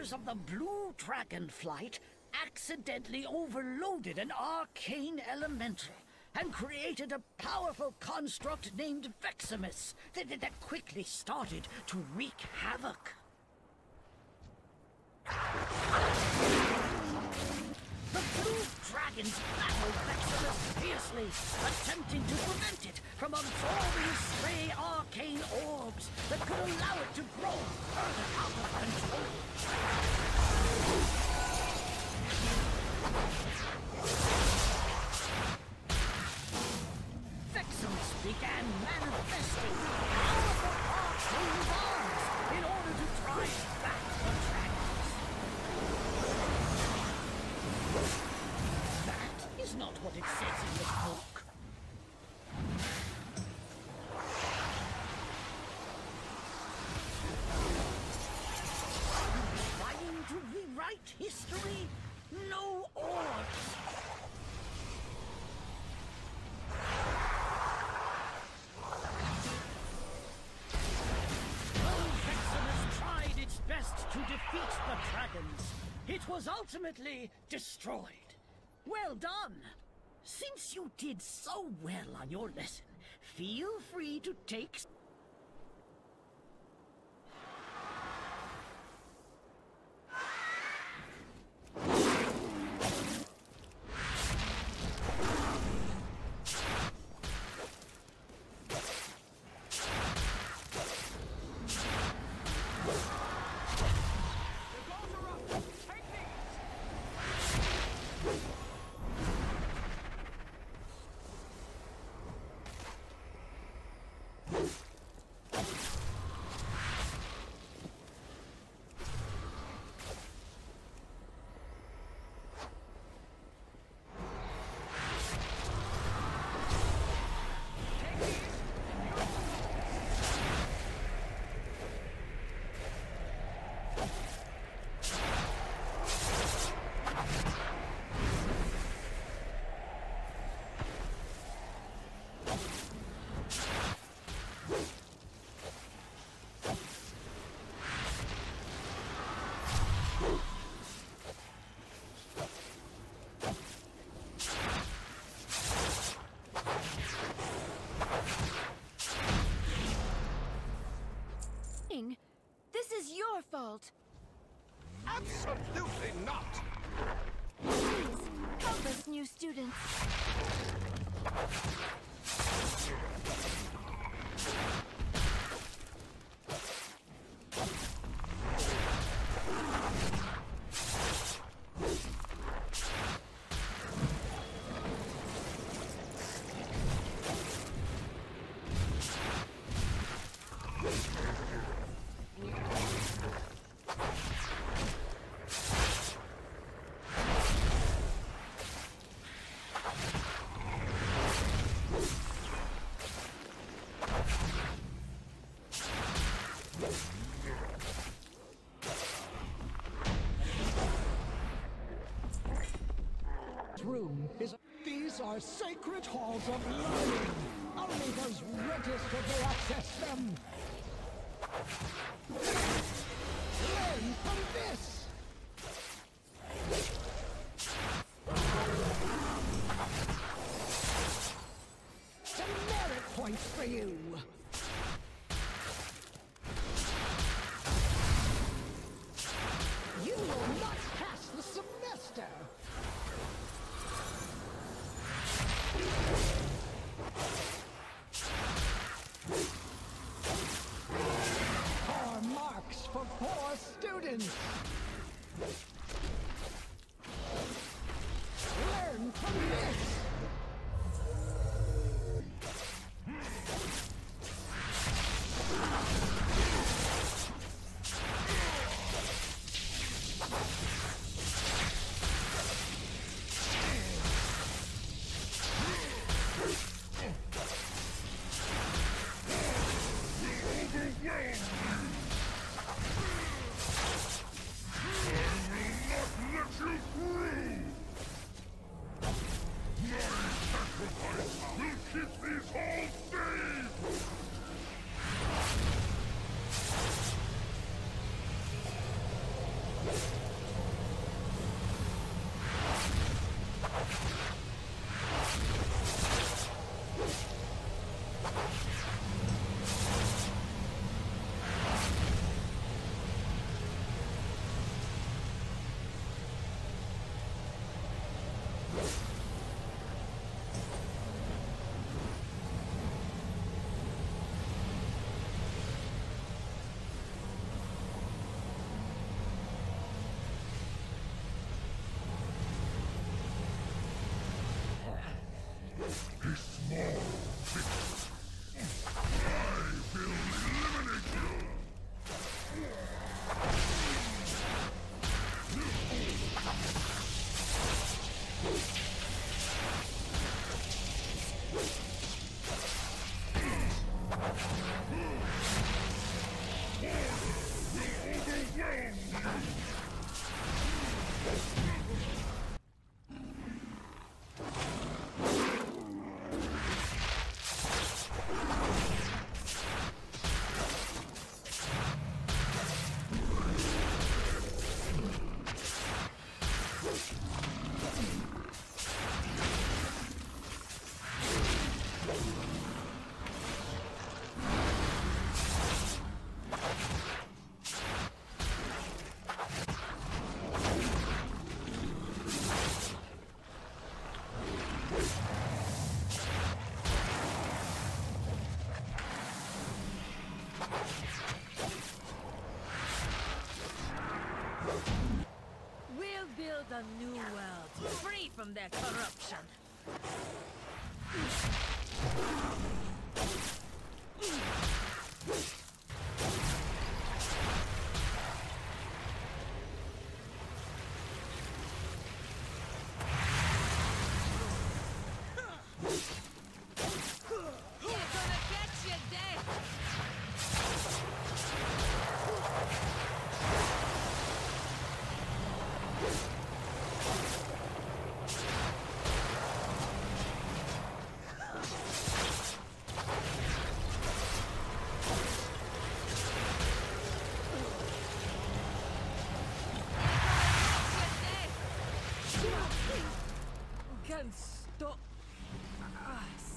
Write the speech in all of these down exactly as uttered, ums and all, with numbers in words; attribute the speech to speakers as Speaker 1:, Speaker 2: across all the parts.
Speaker 1: members of the Blue Dragonflight accidentally overloaded an arcane elemental and created a powerful construct named Veximus that, that, that quickly started to wreak havoc. The Blue Dragons battled Veximus fiercely, attempting to prevent it from absorbing stray arcane orbs that could allow it to grow further out of control. Veximus began manifesting powerful arcane bonds in order to drive back the dragons. That is not what it says in the book. Trying to rewrite history? No orbs! Best to defeat the dragons. It was ultimately destroyed. Well done. Since you did so well on your lesson, feel free to take...
Speaker 2: This is your fault.
Speaker 3: Absolutely not!
Speaker 2: Please, help us, new students.
Speaker 4: Room is these are sacred halls of learning. Only those registered will access them. Learn from this. Some merit points for you. You will not pass the semester. Four marks for four students. Learn from this.
Speaker 3: from their corruption. Can stop us.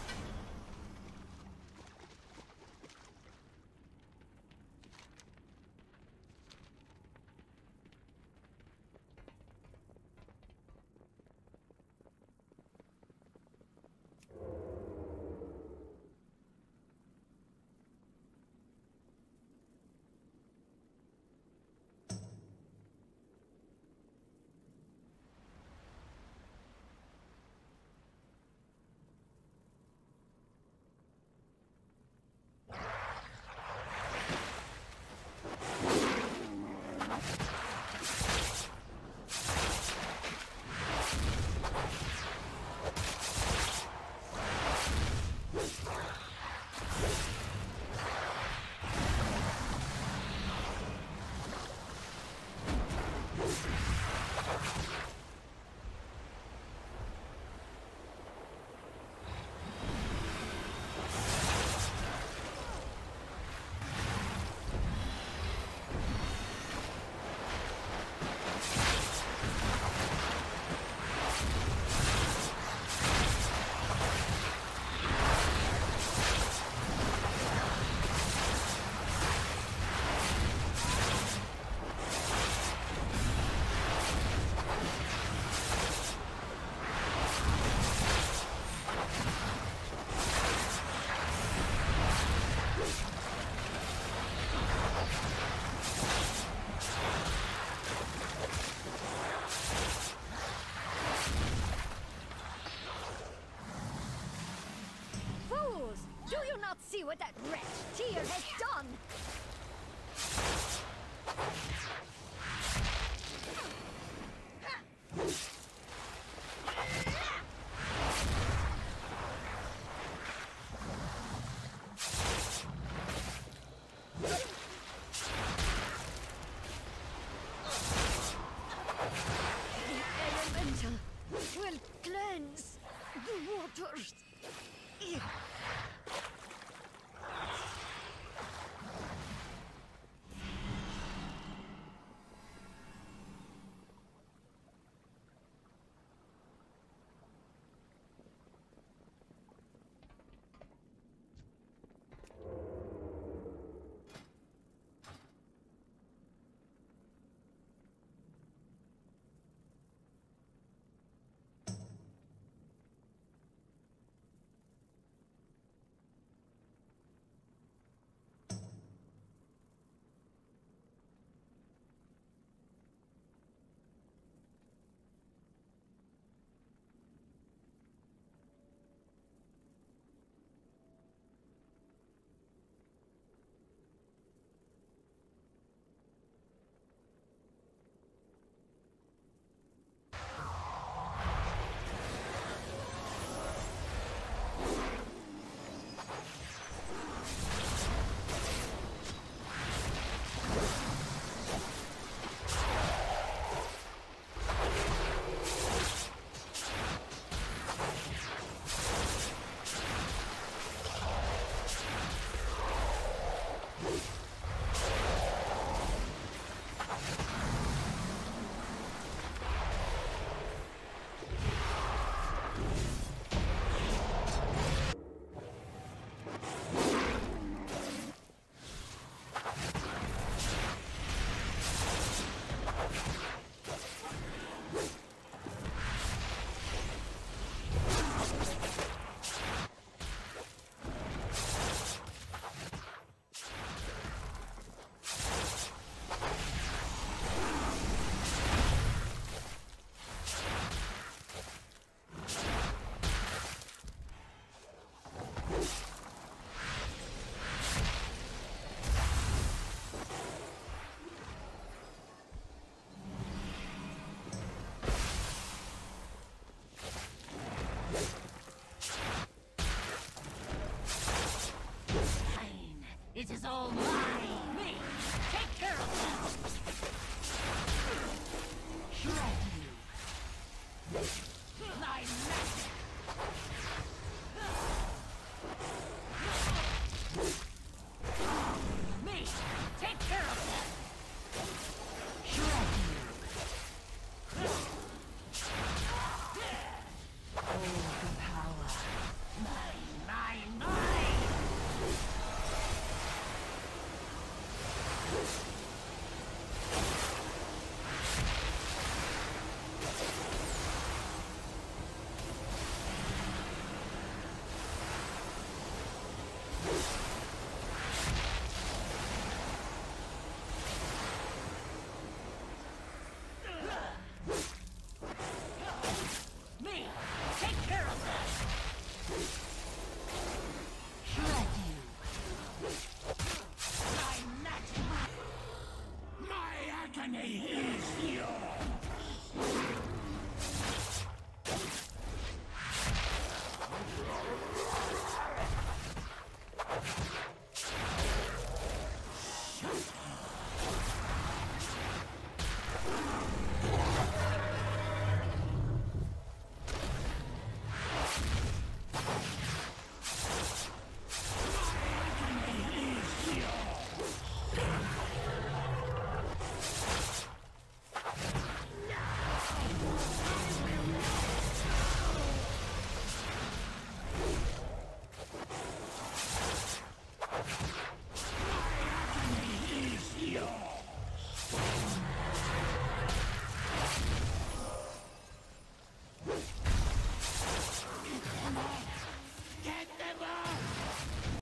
Speaker 2: See what that wretch Tyr has done! The elemental will cleanse the waters.